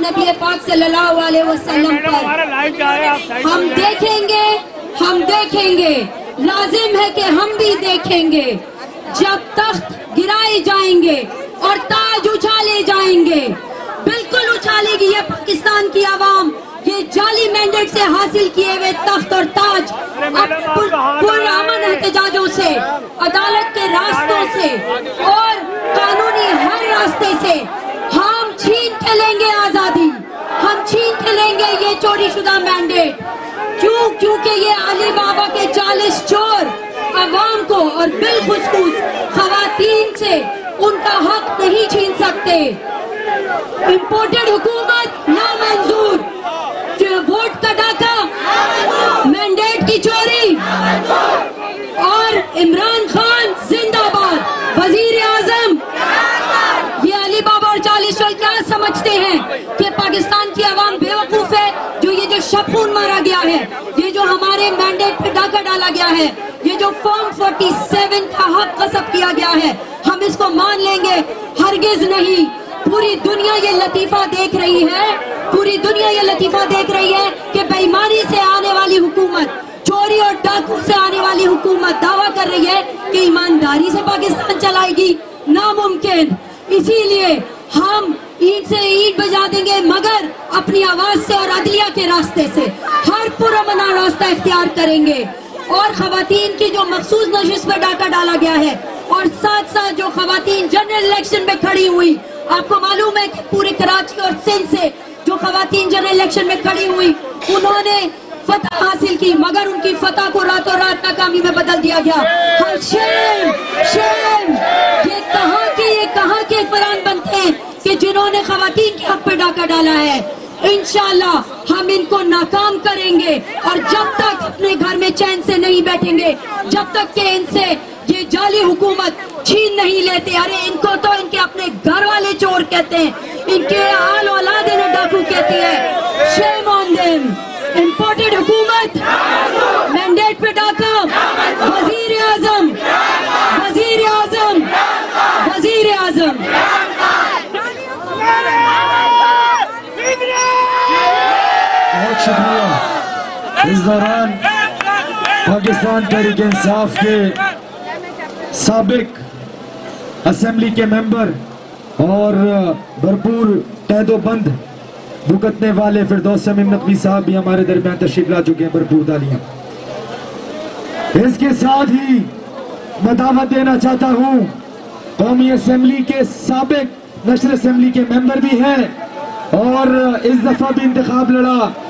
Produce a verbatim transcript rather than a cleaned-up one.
नबी पाक सल्लल्लाहु अलैहि वसल्लम पर। हम देखेंगे, हम देखेंगे, लाजिम है कि हम भी देखेंगे जब तख्त गिराए जाएंगे और ताज उछाले जाएंगे। बिल्कुल उछालेगी ये पाकिस्तान की आवाम, ये जाली मैंडेट से हासिल किए हुए तख्त और ताज अब पुरअमन एहतजाजों से, अदालत के रास्तों से और कानूनी हर रास्ते से हम छीन के लेंगे आजादी, हम छीन के लेंगे ये चोरी शुदा मैंडेट। क्यों? क्योंकि ये अली बाबा के चालीस चोर अवाम को और बिलखुसूस खवातीन से उनका हक नहीं छीन सकते। इंपोर्टेड हुकूमत ना मंजूर, वोट का डाका, मैंडेट की चोरी और इमरान खान जिंदाबाद। वजीर आजम, ये अली बाबा और चालीस चोर क्या समझते हैं कि पाकिस्तान की आवाम बेवकूफ है? जो ये जो शबखून मारा गया है, ये जो हमारे मैंडेट पे डाका डाला गया है, ये जो फॉर्म सैंतालीस का हक गस्ब किया गया है, हम इसको मान लेंगे? हरगिज नहीं। पूरी दुनिया ये लतीफा देख रही है, पूरी दुनिया ये लतीफा देख रही है कि बेईमानी से आने वाली हुकूमत, चोरी और डाकू से आने वाली हुकूमत दावा कर रही है कि ईमानदारी से पाकिस्तान चलाएगी। नामुमकिन। इसीलिए हम ईंट से ईंट बजा देंगे, मगर अपनी आवाज से और अदलिया के रास्ते से हर पुरअमन रास्ता इख्तियार करेंगे। और खवातीन की जो मखसूस नशिस्त पर डाका डाला गया है और साथ साथ जो खवातीन जनरल इलेक्शन में खड़ी हुई, आपको मालूम है कि पूरे कराची और सिंध से जो खवातीन जनरल इलेक्शन में खड़ी हुई, उन्होंने फतह हासिल की, मगर उनकी फतह को रातों रात नाकामी में बदल दिया गया। हाँ, शेम, शेम। ये कहाँ के ये कहाँ के इकराम बनते हैं कि जिन्होंने खवातीन के हक पे डाका डाला है। इंशाअल्लाह हम इनको नाकाम करेंगे और जब तक अपने घर में चैन से नहीं बैठेंगे, जब तक कि इनसे ये जाली हुकूमत छीन नहीं लेते। अरे इनको तो इनके अपने घर वाले चोर कहते हैं, इनके आल औलाद इन्हें डाकू कहती है। Shame on them. इंपोर्टेड हुकूमत, मैंडेट पे डाका, वजीर आजम, वजीर आजम, वजीर आजम। बहुत शुक्रिया। इस दौरान पाकिस्तान तहरीक इंसाफ के साबिक असेंबली के मेंबर और भरपूर तहदोबंद भुगतने वाले फिरदौस शमीम नकवी साहब भी हमारे दरमियान तशरीफ ला चुके हैं। भरपूर तालियां। इसके साथ ही मैं दावत देना चाहता हूं, कौमी असेंबली के साबिक नशर असेंबली के मेंबर भी हैं और इस दफा भी इंतखाब लड़ा